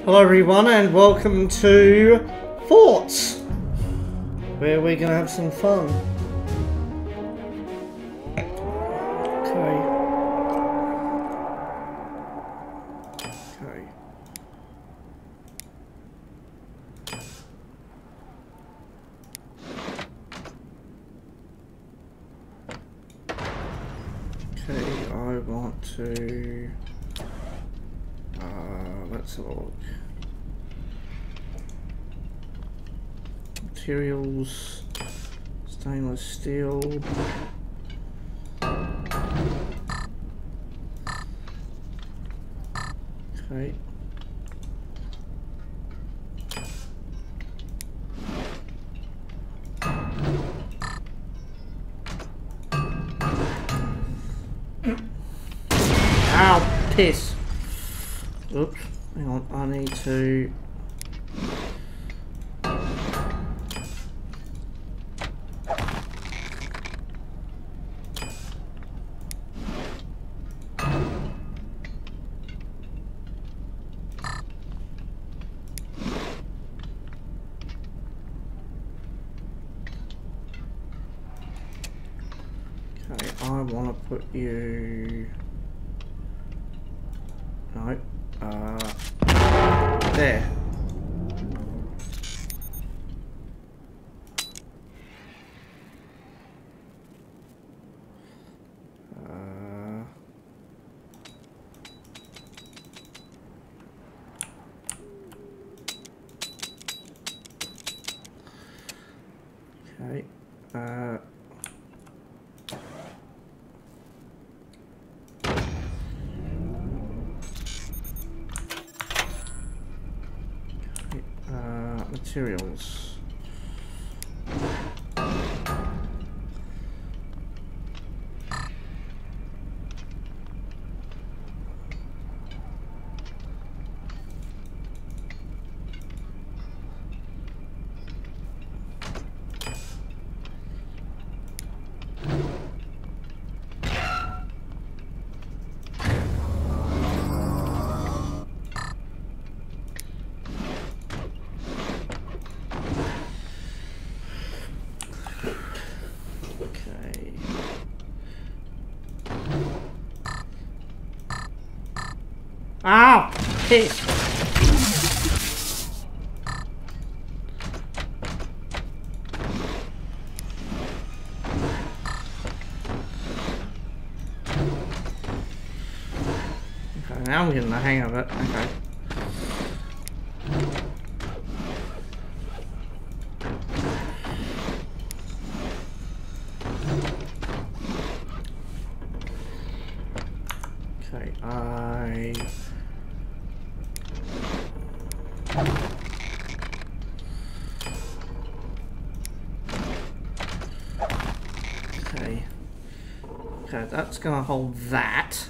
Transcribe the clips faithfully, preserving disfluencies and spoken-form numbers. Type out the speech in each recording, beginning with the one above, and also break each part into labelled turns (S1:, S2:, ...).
S1: Hello everyone and welcome to Forts, where we're going to have some fun. Okay. Okay. Okay, I want to... Uh, let's have a look. Materials, stainless steel. Okay. Ow, piss. Oops, hang on, I need to... Okay, I want to put you... No, uh... there. Uh... Okay, uh... Uh, materials. Ow! Piss! Okay, now I'm getting the hang of it. Okay. Okay, I... Okay. Okay, that's gonna hold that.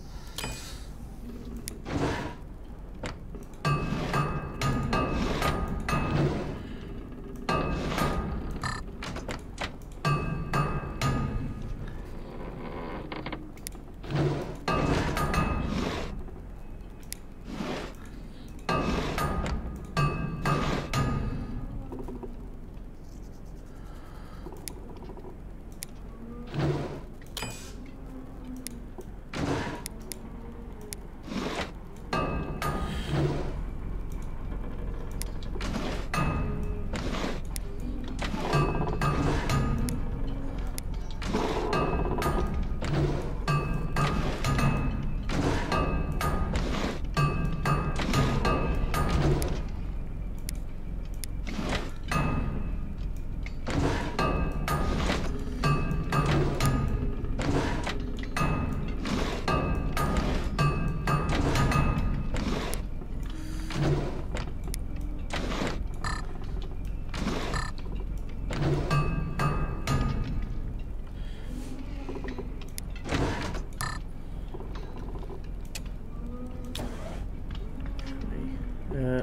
S1: Uh,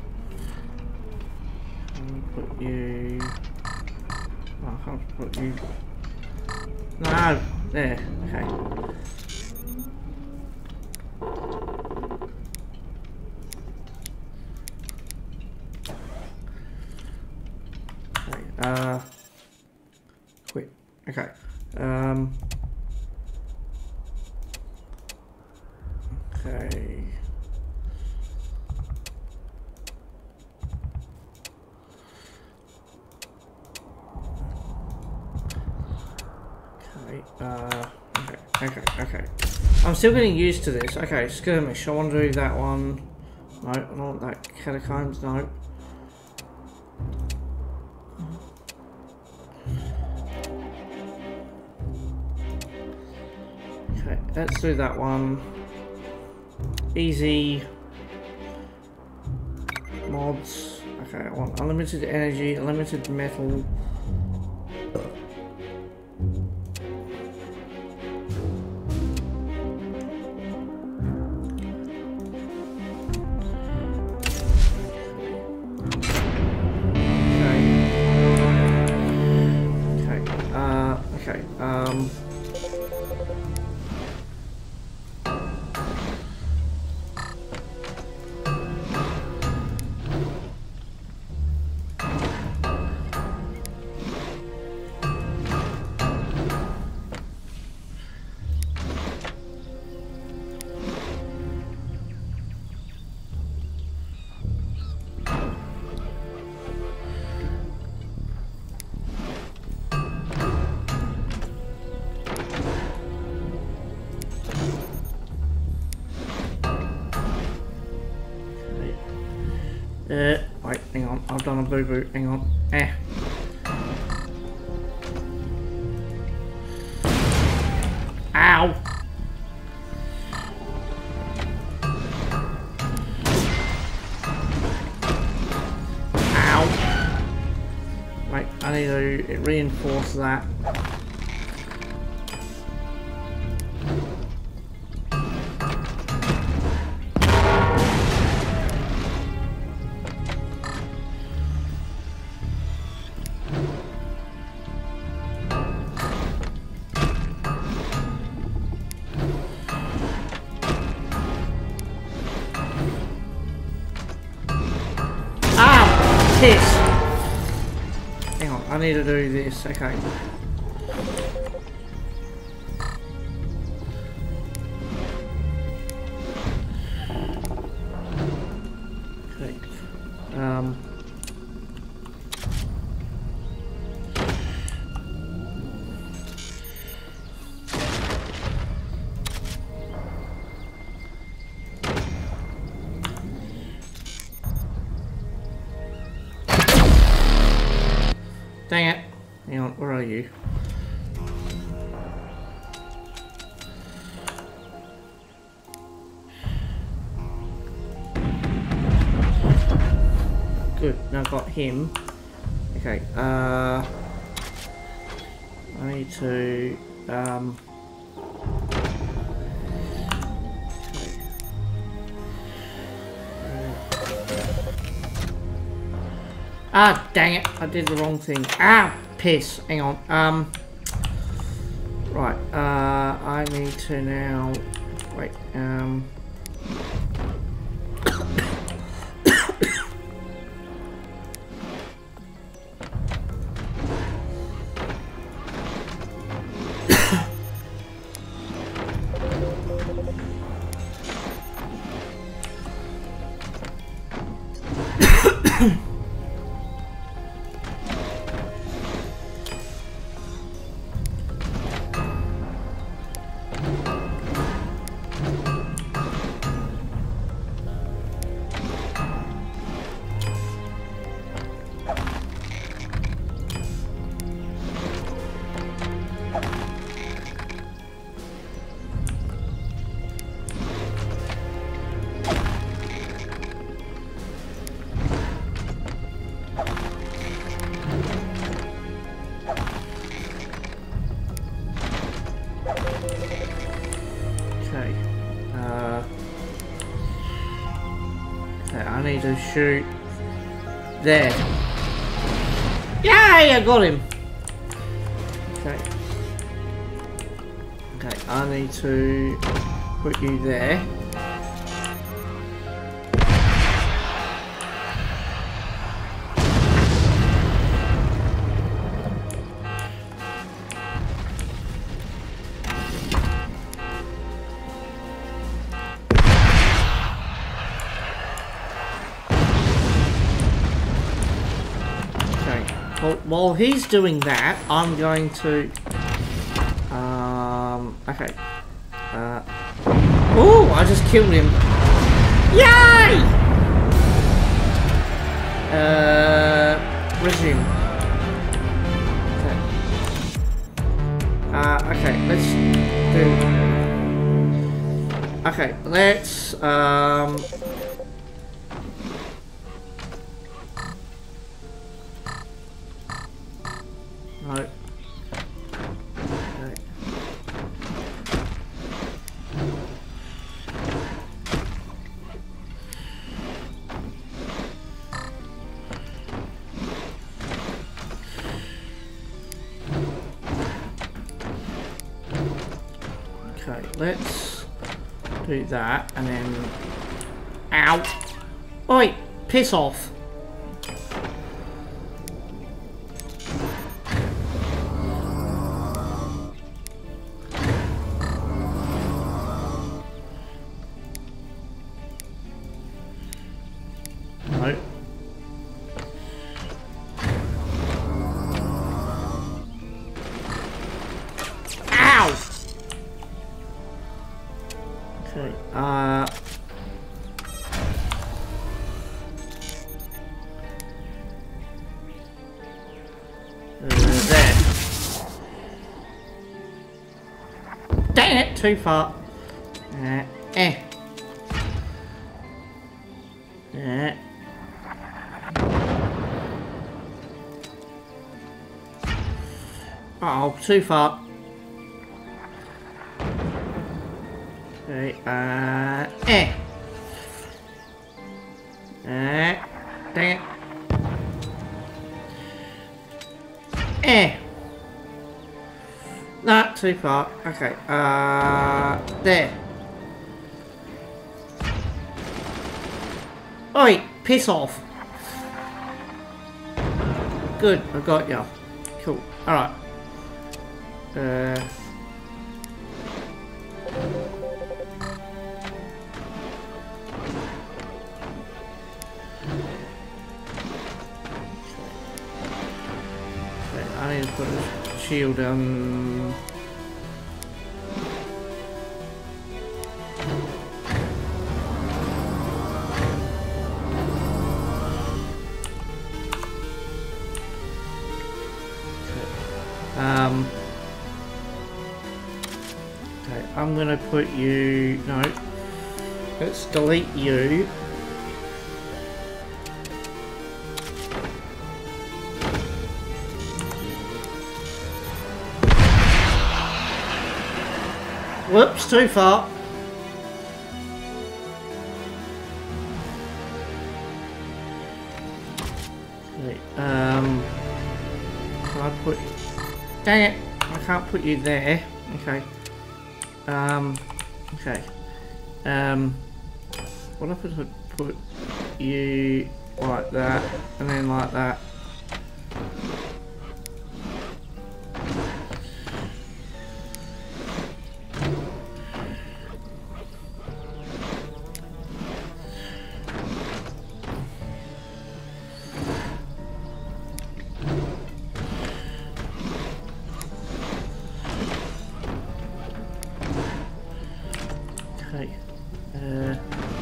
S1: I'll put you... I'll have to put you... No! There, okay. uh, quit. Okay. Um, okay. Okay, uh, okay, okay, okay. I'm still getting used to this. Okay, skirmish. I want to do that one. No, I don't want that. Catacombs, no. Okay, let's do that one. Easy. Mods. Okay, I want unlimited energy, unlimited metal. Uh, wait, hang on, I've done a boo-boo, hang on, eh. Ow! Ow! Wait, I need to reinforce that. Hang on, I need to do this, okay. Okay. Um Dang it. Hang on, where are you? Good, now I've got him. Okay, uh... I need to... Um... Ah, dang it, I did the wrong thing. Ah, piss. Hang on. Um, right, uh, I need to now... Wait, um... to shoot there. Yay! I got him. Okay. Okay, I need to put you there. Well, while he's doing that, I'm going to... Um, okay. Uh, oh, I just killed him. Yay! Uh, resume. Okay. Uh, okay, let's do... Okay, let's, um... No. Okay. Okay, let's do that and then... Ow! Oi! Piss off! No. Ow! Okay, uh... there. Dang it, too far. Uh, eh. Eh. Oh, too far. Okay, uh, eh. Eh. Dang it. Eh. Not too far. Okay, uh, there. Oi, piss off. Good, I got you. Cool. Alright. Uh... Okay, I need to put a shield on... Um, okay, I'm gonna put you, no, let's delete you. Whoops, too far. Okay, um, can I put... Dang it, I can't put you there. Okay. Um, okay. Um, what if I put, put you like that, and then like that? Okay. Uh,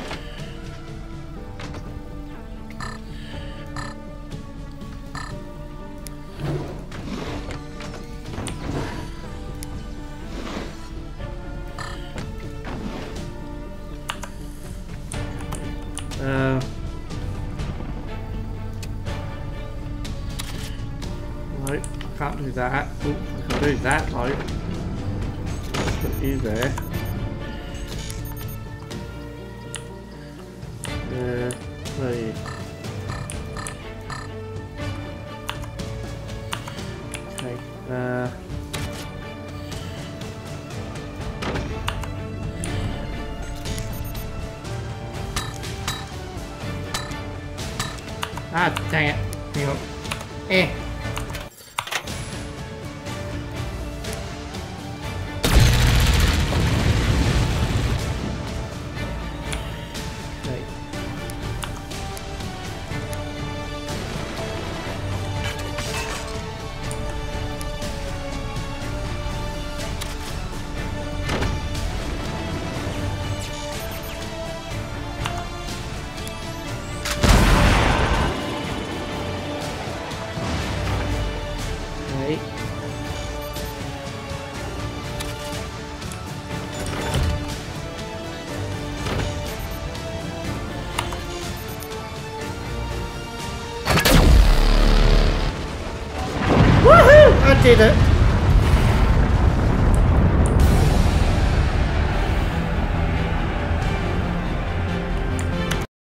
S1: uh, no, can't do that. Ooh, I can do that though. Put you there. Uh, please. Okay, uh... Ah, dang it. Hang on. Eh. did it.